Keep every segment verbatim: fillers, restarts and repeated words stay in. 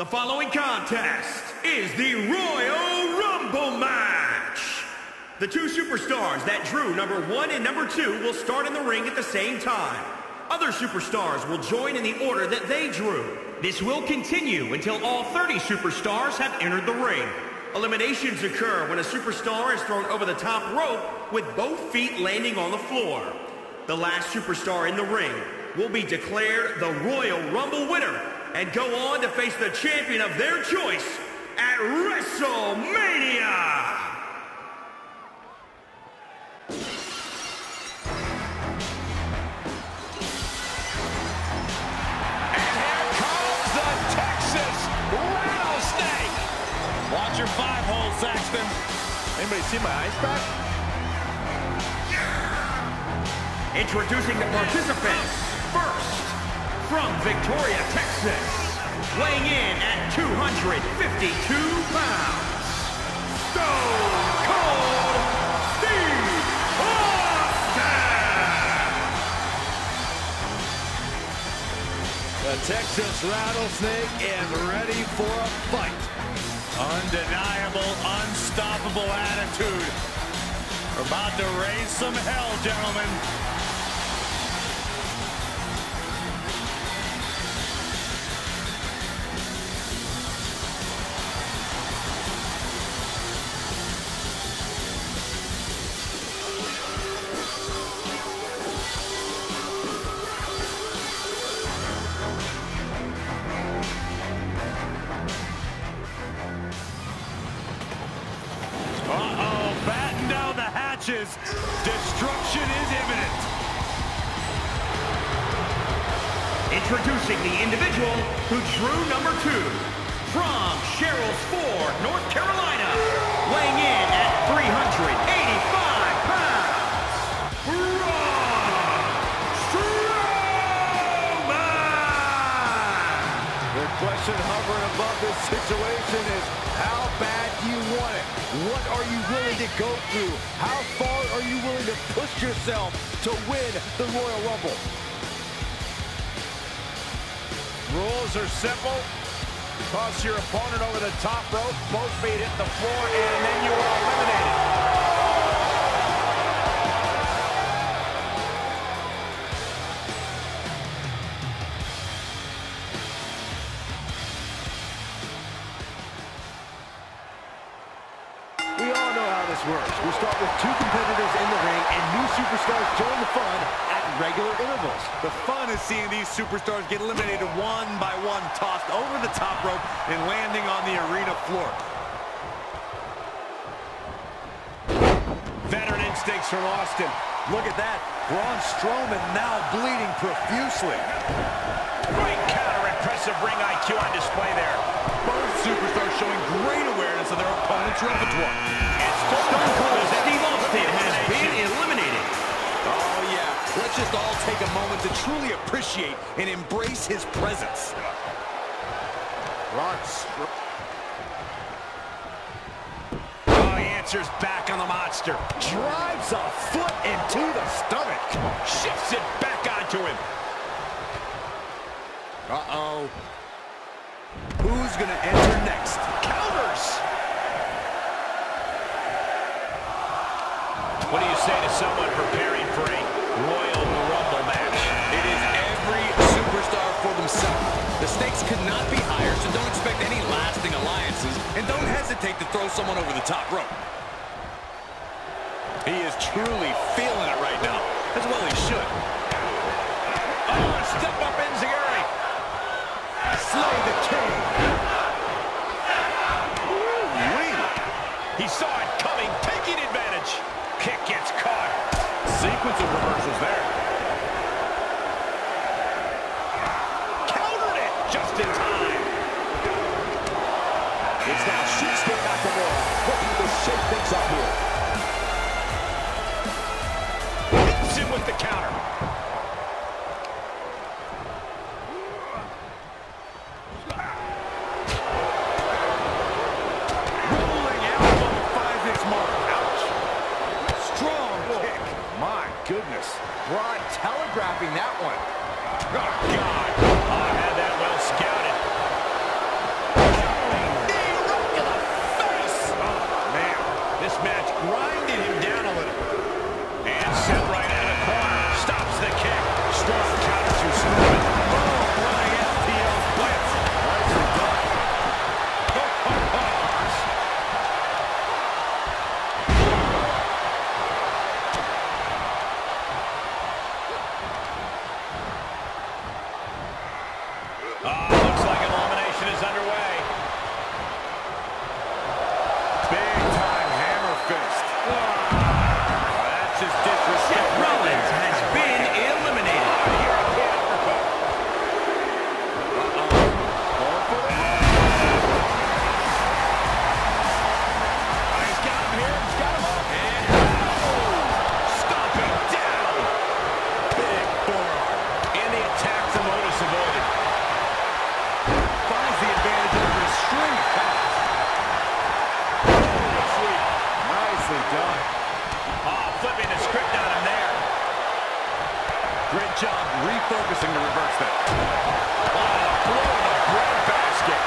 The following contest is the Royal Rumble match. The two superstars that drew number one and number two will start in the ring at the same time. Other superstars will join in the order that they drew. This will continue until all thirty superstars have entered the ring. Eliminations occur when a superstar is thrown over the top rope with both feet landing on the floor. The last superstar in the ring will be declared the Royal Rumble winner and go on to face the champion of their choice at WrestleMania! And here comes the Texas Rattlesnake! Watch your five hole, Saxton. Anybody see my ice pack? Introducing the participants. First, from Victoria, Texas, weighing in at two hundred fifty-two pounds, Stone Cold Steve Austin! The Texas Rattlesnake is ready for a fight. Undeniable, unstoppable attitude. We're about to raise some hell, gentlemen. Uh-oh, batten down the hatches. Destruction is imminent. Introducing the individual who drew number two. From Sherrills Ford, North Carolina, weighing in at three hundred eighty-five pounds, Braun Strowman! The question hovering above this situation is, how bad do you want it? What are you willing to go through? How far are you willing to push yourself to win the Royal Rumble? Rules are simple. Toss your opponent over the top rope, both feet hit the floor, and then you are eliminated. We all know how this works. We start with two competitors in the ring, and new superstars join the fun at regular intervals. The fun is seeing these superstars get eliminated one by one, tossed over the top rope and landing on the arena floor. Veteran instincts from Austin. Look at that. Braun Strowman now bleeding profusely. Great counter, impressive ring I Q on display there. Both superstars showing great awareness of their opponent's repertoire. And Stone Cold Steve Austin has been eliminated. Oh, yeah. Let's just all take a moment to truly appreciate and embrace his presence. Braun Strowman. Oh, he answers back on the monster. Drives a foot into the stomach. Shifts it back onto him. Uh-oh. Who's going to enter next? Counters! What do you say to someone preparing for a Royal Rumble match? It is every superstar for themselves. The stakes could not be higher, so don't expect any lasting alliances, and don't hesitate to throw someone over the top rope. He is truly feeling it right now, as well he should. Oh, a step up enziguri. Slay the king. Ooh-wee. He saw it coming, taking advantage. Kick gets caught. Sequence of reversals there. Countered it just in time. It's now Shinsuke Nakamura looking to shake things up here. Hits him with the counter. Rolling elbow finds its mark. Ouch. Strong kick. My goodness. Brought Oh, looks like elimination is underway. Big time hammer fist. Oh, that's just disrespect. Seth Rollins has been eliminated. Oh, here again for both. Uh-oh. Going for the win. Oh, he's got him here. He's got him up. And oh, stomping down. Big forearm. And the attack from Otis avoided. Finds the advantage over his string of attacks. Nicely, nicely done. Oh, flipping the script on him there. Great job refocusing to reverse that. Oh, blow in the breadbasket.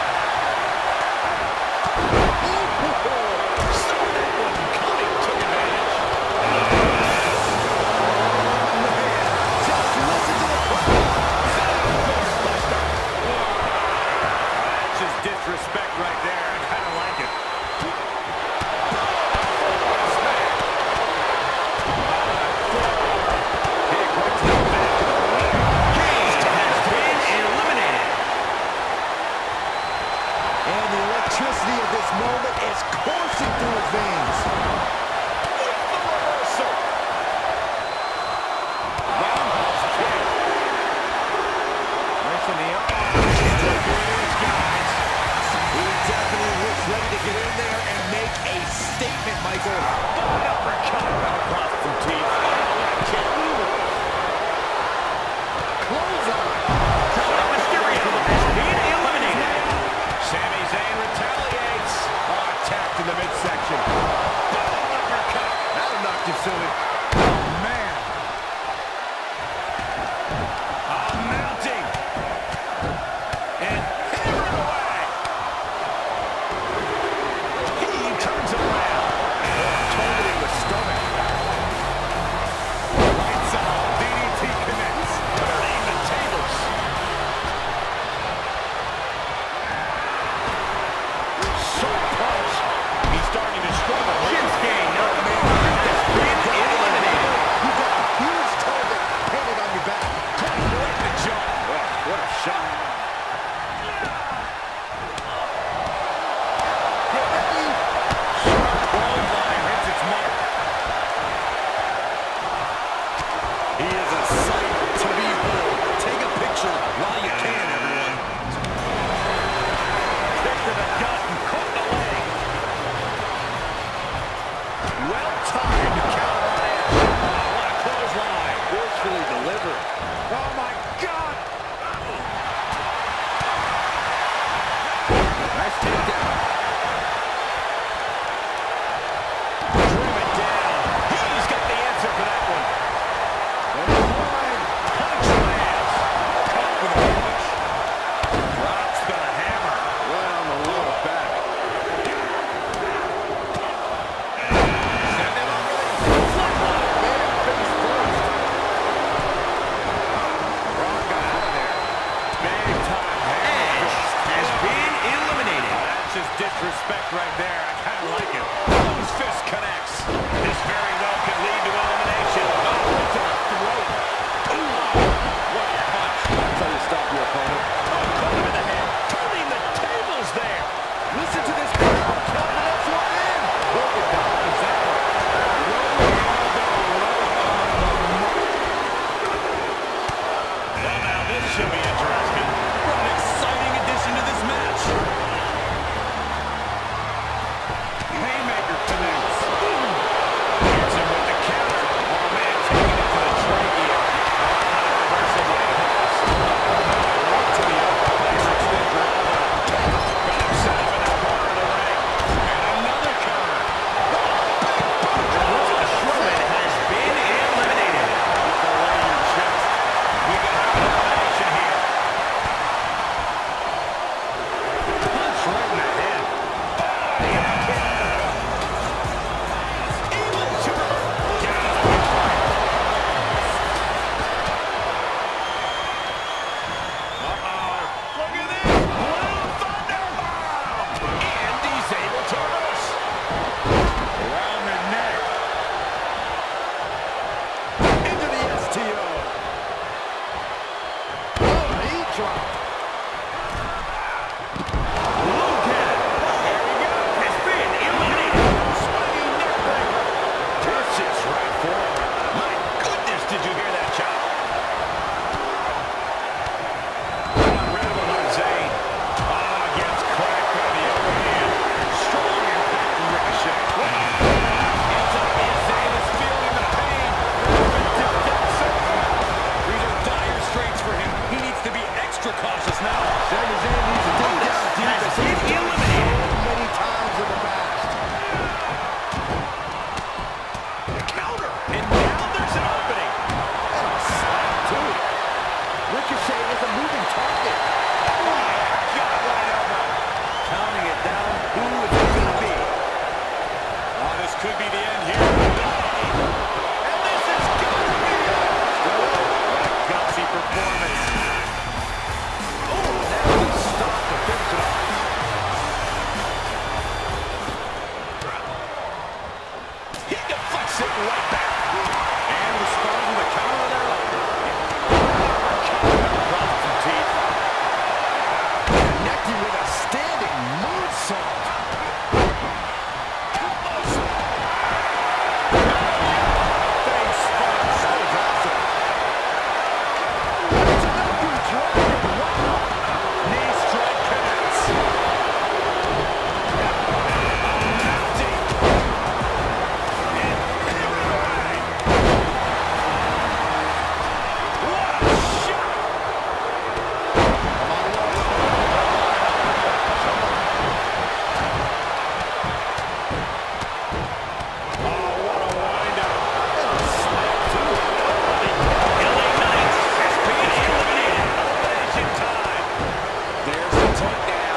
Saw that one coming, took advantage. Just listen to the crowd. That's just disrespect right there. I kind of like it. And the electricity of this moment is coursing through his veins. With the reversal. Roundhouse kick. Nice in the arm. Look at these guys. He definitely looks ready to get in there and make a statement, Michael. An uppercut. Across from teeth. Oh, what a kick. Close on. Rey Mysterio has been eliminated. Sami Zayn retaliates. Oh, attacked in the midsection. Boom, uppercut. That'll knock you silly. Oh, man. Oh, mounting. And hammered away. He turns it around. Targeting the stomach. Right side. D D T connects. Turning the tables. Short punch. He's starting to struggle. Shinsuke Nakamura has been eliminated. You got a huge target painted on your back. Right in the jaw. Oh, what a shot. Sharp clothesline hits its mark. He is a sight to behold. Take a picture while you can, everyone. Kick to the gut and caught the leg. Well timed counter on edge. Oh, what a clothesline. Forcefully delivered. Oh, my God. Nice takedown. Driven down. He's got the answer for that one. Punch lands. Caught with a punch. Drops the hammer. Right on the lower back. Send him over the flatline. Man, face first. Braun got out of there. Big time hammer. Edge has been eliminated. That's just disrespect right there. I kind of like it. Close fist connects. This very well could lead to elimination. Oh, to the throat. Ooh, what a punch. That's how you stop your opponent. Oh, caught him in the head. Turning the tables there. Listen to this crowd. Count the next one in. Look at that. Exactly. Well, now this should be interesting. What an exciting addition to this match. Haymaker connects. Hits him with the counter. Oh, man, taking it to the trachea. Reversal by Hobbs. Right to the upper place. Extends your elbow. Got him set up in the corner of the ring. And another counter. Braun Strowman has been eliminated. Below your chest. We got an elimination here. Punch right in the head. Oh, yeah, kick. Able to get out of the way. Uh-oh. Look at this. Blue Thunderbomb. And he's able to reverse. Around the neck. Into the S T O. Oh, knee drop. smell. Sami Zayn needs to dig down deep as he's done so many times in the past. Counter. And now there's an opening. And a slap, too. Ricochet is a moving target. Oh, yeah. Got right elbow. Counting it down. Who is it going to be? Oh, this could be the end here. And this is going to be it. What a gutsy performance. Oh, now he's stopped to finish it off. He deflects it right back. And responds with a counter of their own. Across some teeth. Connecting with a standing moonsault. Face first. That is awesome. It's an upward drive. Wow. Knee strike connects. Mounting. And hammered away. What a shot. Oh, what a wind-up. L A Knight has been eliminated. Elimination time. There's the takedown.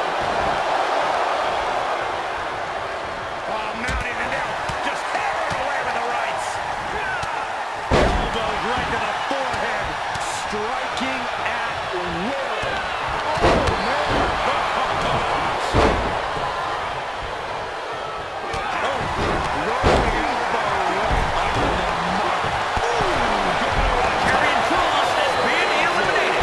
Oh, mounting and now just hammered away with the rights. Elbows right to the forehead. Striking at will. Oh, man. Karrion Kross has been eliminated.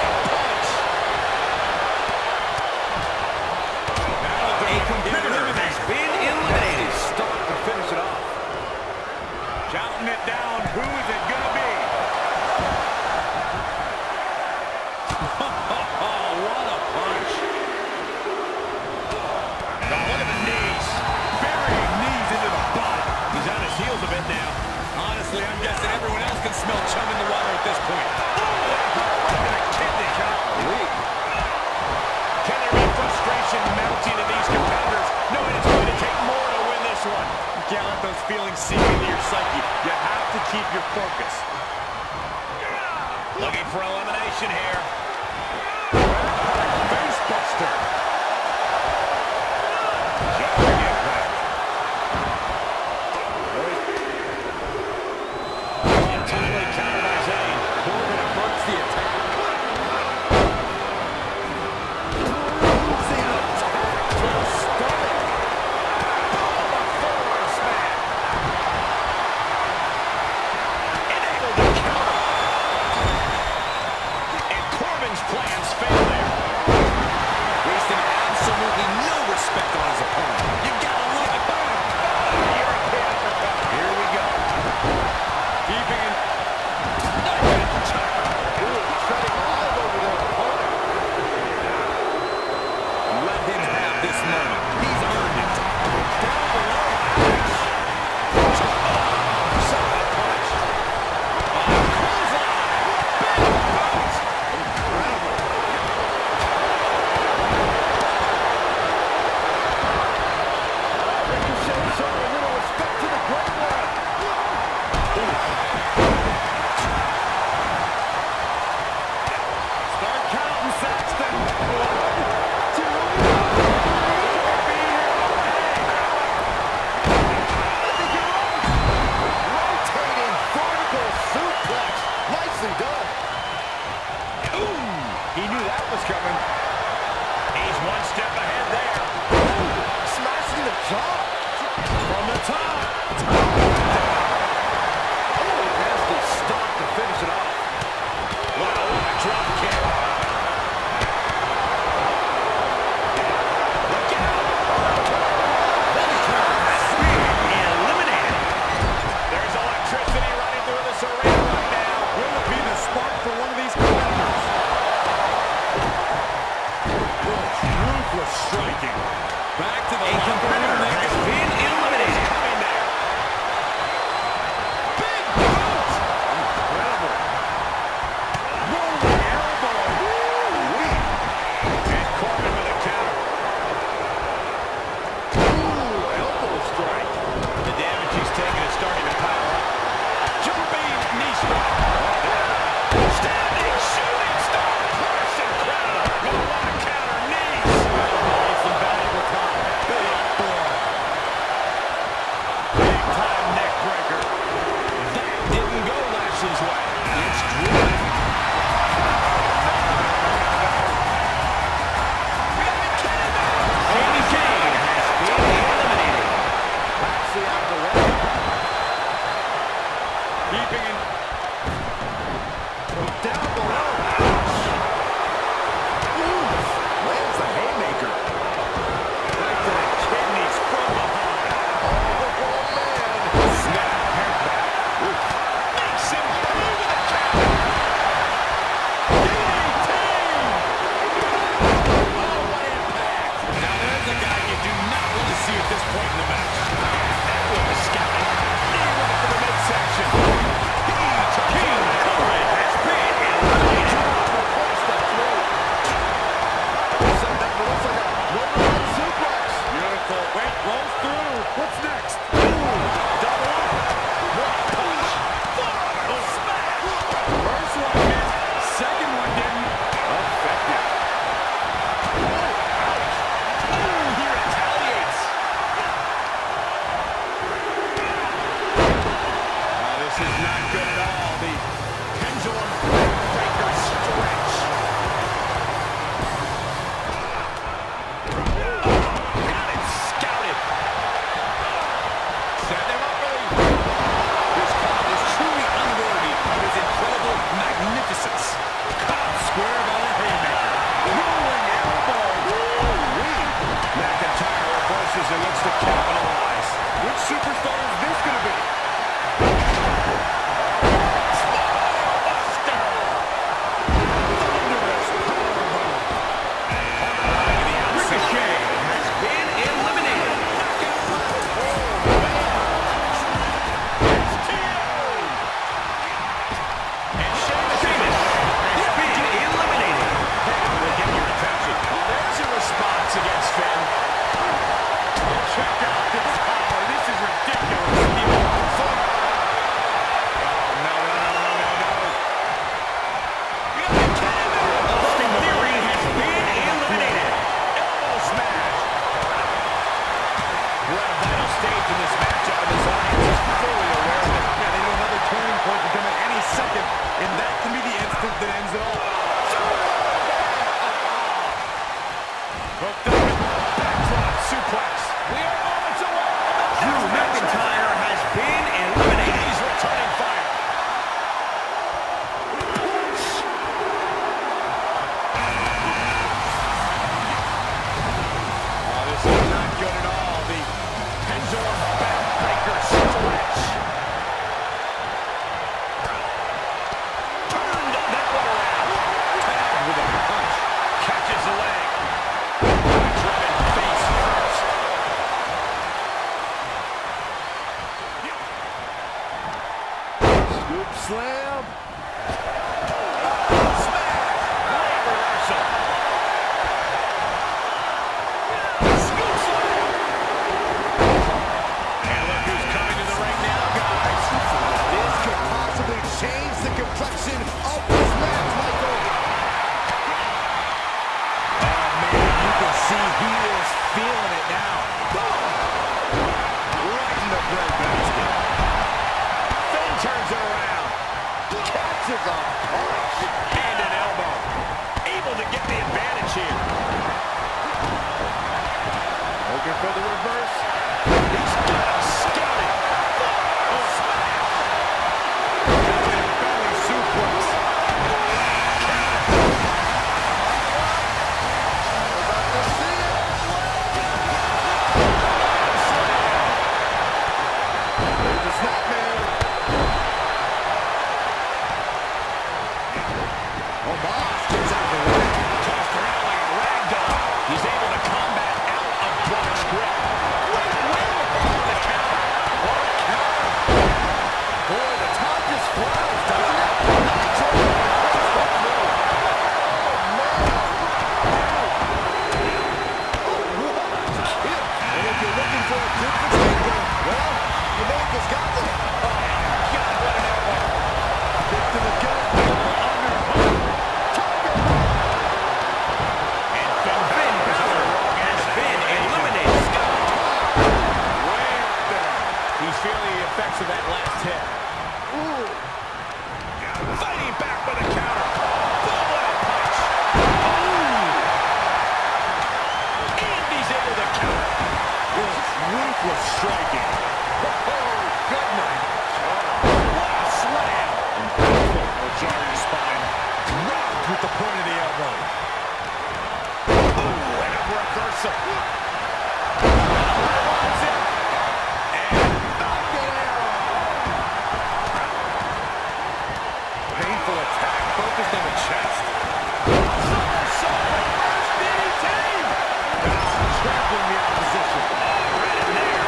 A competitor has been eliminated. Stop to finish it off. Counting it down. Who is it going to be? Oh, what a punch. Oh, look at the knees. Burying knees into the butt. He's on his heels a bit now. Honestly, I'm guessing everyone else can smell chum in the water at this point. Oh, right to the kidney. Golly. Can there be frustration mounting in these competitors, knowing it's going to take more to win this one? You can't let those feelings seep into your psyche. You have to keep your focus. Looking for elimination here. Face buster. Jarring impact. Untimely counter by Zayn. Corbin averts the attack. Bruising attack to the stomach. Forearm smash. Enabled to counter. And Corbin's plans fail there. Wasting absolutely no respect on his opponent. You gotta love it. European uppercut. Here we go. Keeping it. Ooh, treading all over their opponent. Let him have this moment. He's earned it. Down below. Solid punch. Oh, clothesline. Big boot. Incredible. Ricochet showing a little respect to the Great One. Start counting, Saxton. One, two, rotating vertical suplex. Nicely done. He knew that was coming. He's one step ahead there. Smashing the jaw. From the top. Oh, nasty stop to finish it off. Wow, what a drop kick. Look out. Has been eliminated. There's electricity running through this arena right now. Will it be the spark for one of these competitors? Ruthless striking. Back to the A competitor has been eliminated. coming there. Big boot. Incredible. Rolling elbow. Woo-wee. Hooked up and backdrop suplex. We are moments away. Drew McIntyre has been eliminated. He's returning fire. Oh, this is not good at all. The pendulum backbreaker stretch. Turned that one around. Tagged with a punch. Catches the leg. Driven face first. Scoop slam. Smash. Leg reversal. Scoop slam. And look who's coming to the ring now, guys. This could possibly change the complexion of this match, Michael. Oh, man, you can see he is feeling it now. Right in the breadbasket. Finn turns it around. Catches a punch. And an elbow. Able to get the advantage here. Looking for the reverse. He's got him scouted. Oh, smash. Mounted belly suplex. There's the snapmare. Omos gets out of the way. Tossed around like a rag doll. He's able to combat out of Brock's grip. Quick win on the counter. What a counter. Boy, the top just flies, doesn't it? And if you're looking for a difference maker, well, America's got one. God, what an elbow. Victim again. And Finn Balor has been eliminated. Way up there. He's feeling the effects of that last hit. Ooh. Fighting back with a counter. Boom, what a punch. And he's able to counter. Ruthless striking. Oh, good night. What a slam. Oh, jarring spine. Rocked with the point of the elbow. Ooh, and a reversal. Runs it. And Falcon arrow. painful attack focused on the chest. Somersault reverse D D T. Trampling the opposition. Right in there.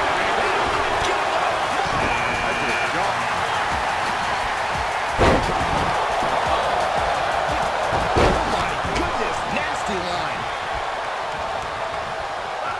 Oh my goodness, nasty line.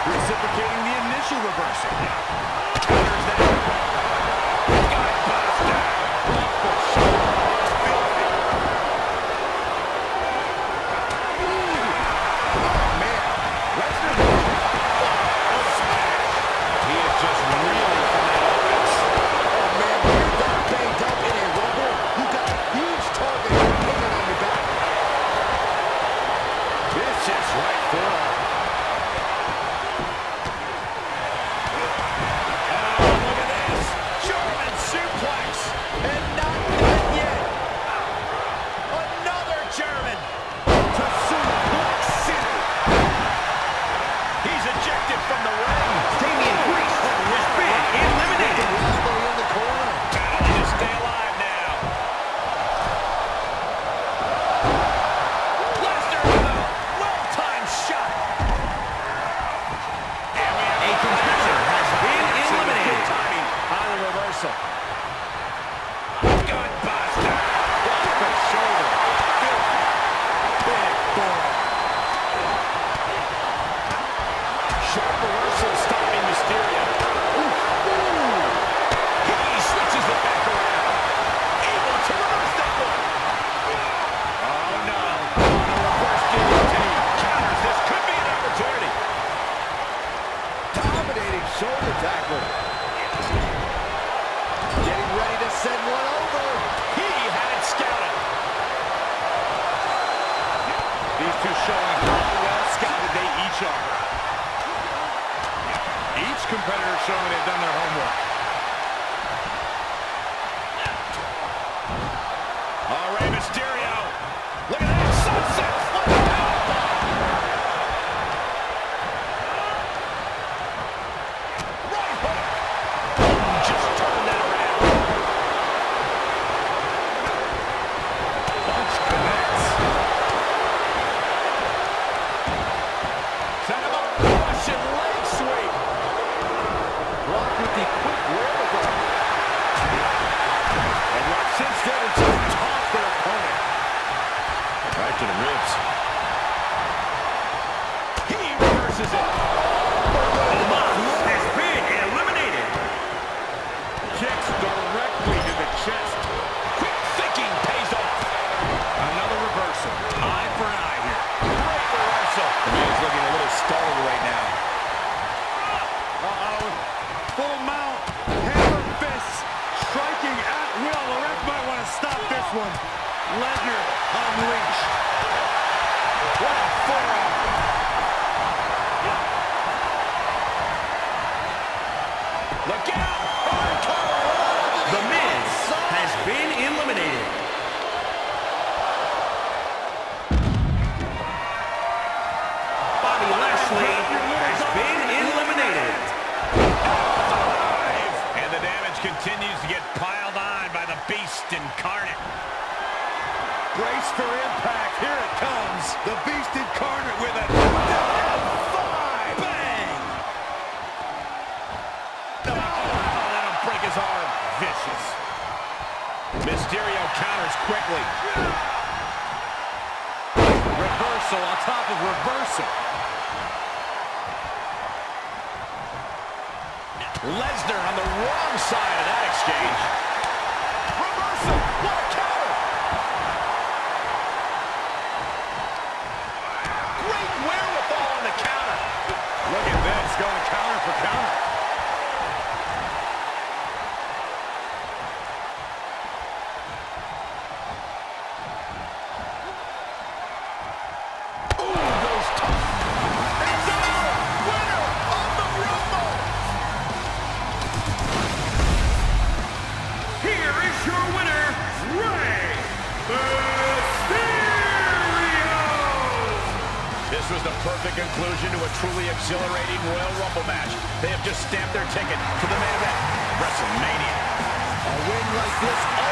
Reciprocating the initial reversal. Counters that. Gut buster. Off the shoulder. Filthy. Oh, man. Lesnar. Oh, smash. He is just reeling from that offense. Oh, man, when you're that banged up in a Rumble, you got a huge target hanging on your back. Vicious right forearm. Shoulder tackle. Getting ready to send one over. He had it scouted. These two showing how well scouted they each are. Each competitor showing they've done their homework. All right, Mysterio. Look at that sunset. Lesnar unleashed. What a forearm. Look out! The Miz has been eliminated. Bobby Lashley has been eliminated. And the damage continues to get piled on by the Beast Incarnate. Brace for impact. Here it comes. The Beast Incarnate with a F five. Bang! Oh, let him break his arm. Vicious. Mysterio counters quickly. Reversal on top of reversal. Lesnar on the wrong side of that exchange. Reversal. What a counter. Great wherewithal on the counter. Look at this, going counter for counter. This was the perfect conclusion to a truly exhilarating Royal Rumble match. They have just stamped their ticket to the main event, WrestleMania. A win like this